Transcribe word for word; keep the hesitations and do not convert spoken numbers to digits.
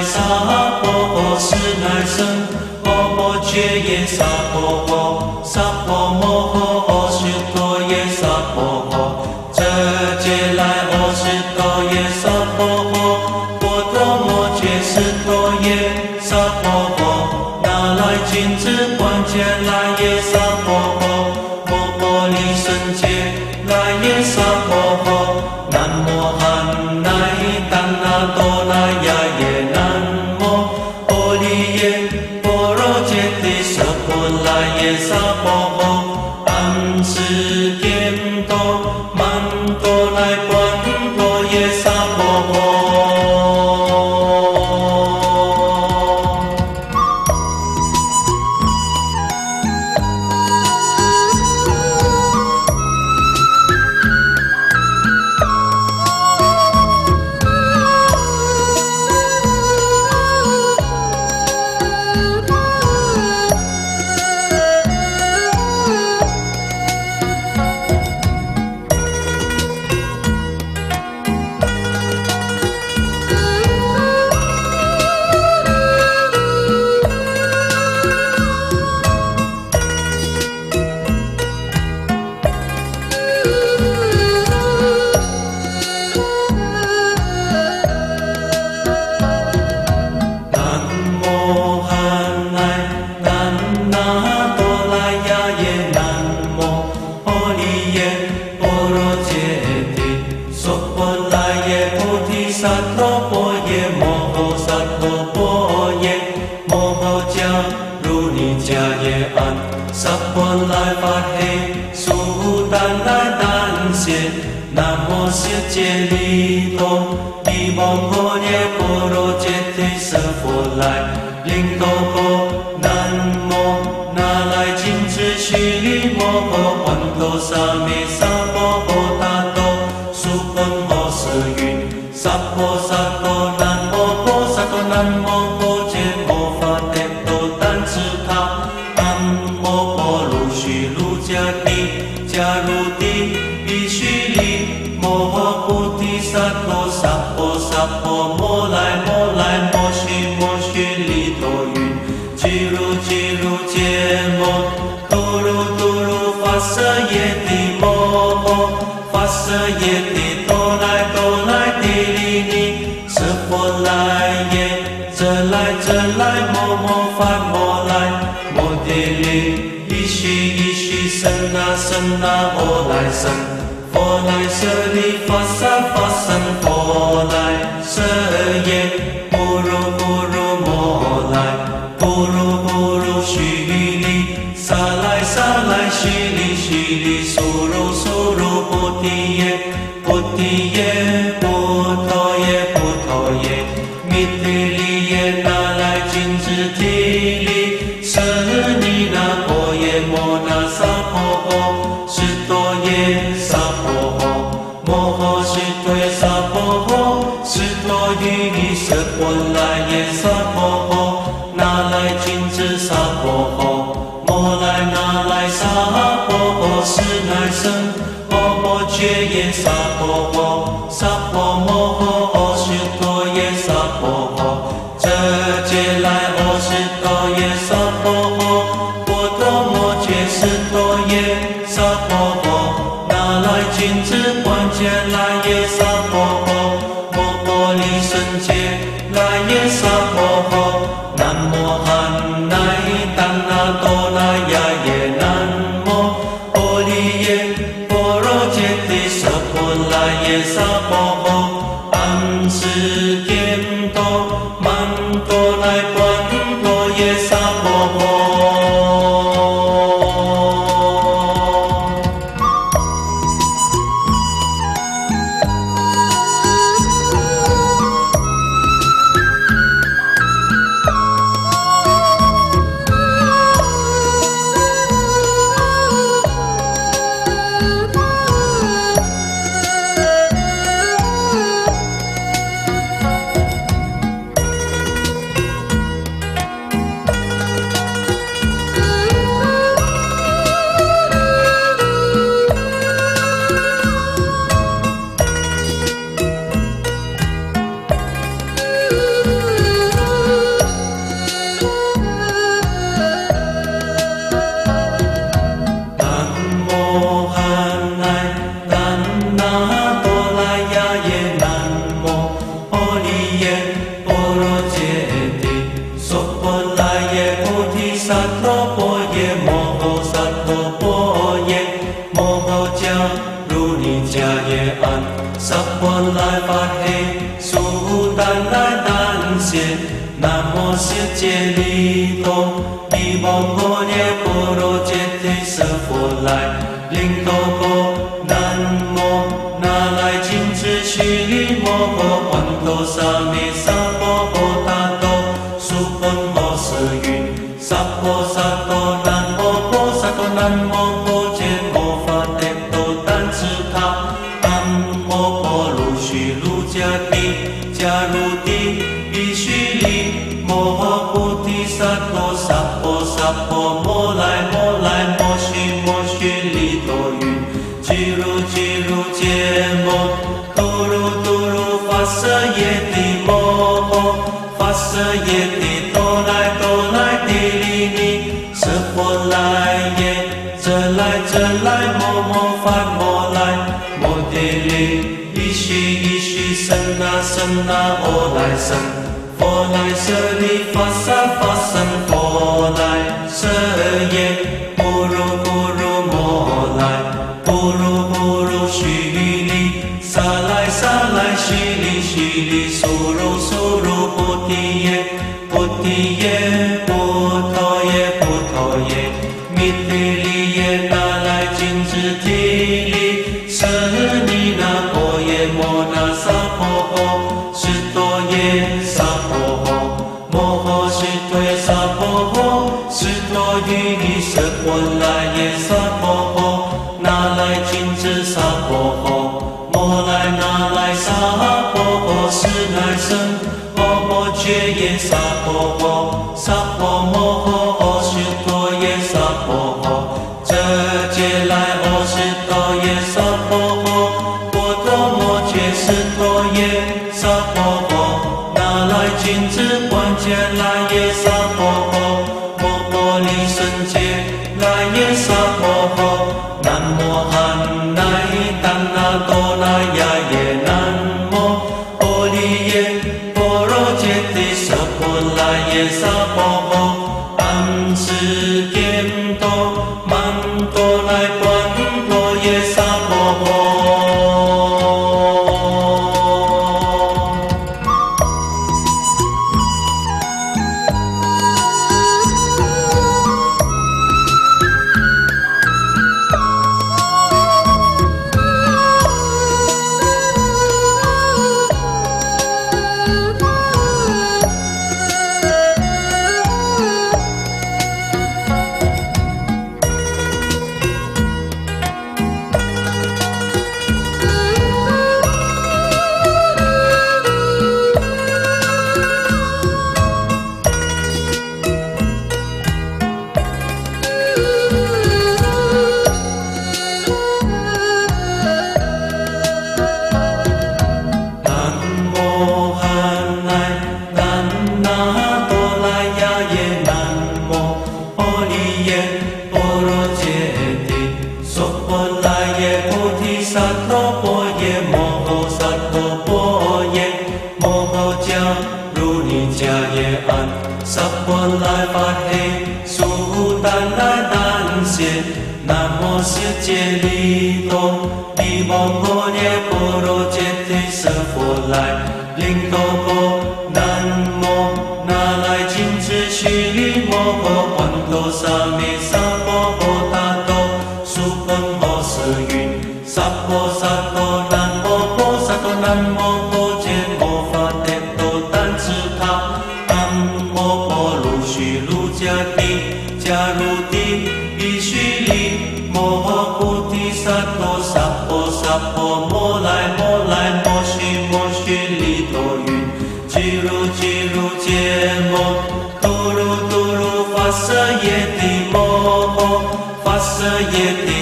萨婆诃，是乃声波波揭耶萨婆诃，萨婆摩诃阿须多耶萨婆诃，遮揭来阿须多耶萨婆诃，波多摩揭斯多耶萨婆诃，那来金智观揭来耶萨婆诃，摩婆利胜揭来耶萨婆诃，南无汉那达那多那呀耶南无波利耶波罗揭谛舍婆来耶萨婆诃，安世间多曼多来观多耶萨婆诃。 南无世界利多，利摩诃耶波罗揭谛舍佛来，令多波，南无那来金智须利摩诃洹多沙弥萨婆诃他多，苏婆摩舍云，萨婆萨多南无婆萨多南无婆揭摩发帝多丹智他，南无婆卢须卢迦帝迦卢帝必须利摩诃菩提萨埵萨婆萨婆摩来摩来摩须摩须利多云，俱卢俱卢揭摩，度卢度卢发舍耶帝摩诃，发舍耶帝多来多来帝利尼，舍佛来耶，这来这来摩摩发摩来，摩帝利，依须依须僧那僧那阿来僧。佛来舍利发萨发僧佛来舍耶，不如不如摩来，不如不如须利，萨来萨来须利须利，苏如苏如菩提耶，菩提耶，菩陀耶菩陀耶，弥提利耶，那来金智提利，舍尼那婆耶摩那萨婆诃，是多耶萨婆诃，摩诃是多耶萨婆诃，是多于你舍佛来耶萨婆诃，那来金智萨婆诃，摩来那来萨婆诃，是乃生阿婆揭耶萨婆诃，萨婆摩诃阿是多耶萨婆诃，这劫来阿是多耶萨婆诃，波多摩揭是多耶萨婆诃，那来金智观界来耶萨婆诃，摩婆利胜界来耶萨婆诃，南无汉那丹那多那呀耶，南无波利耶波罗揭谛舍佛来耶萨婆诃，安世间多曼多来观多耶萨婆诃。萨婆来发嘿，苏丹来丹谢，南无世界利多，利摩诃耶波罗揭谛舍佛来，令多波，南无那来金智须利摩诃洹多沙弥萨婆诃他多，苏婆摩舍云，萨婆萨多南无婆萨多南无婆揭摩发帝多丹智他。迦帝迦卢帝必须利摩诃菩提萨埵萨婆萨婆摩来摩来摩须摩须利多云，俱卢俱卢揭摩，度卢度卢发舍耶帝摩诃，发舍耶帝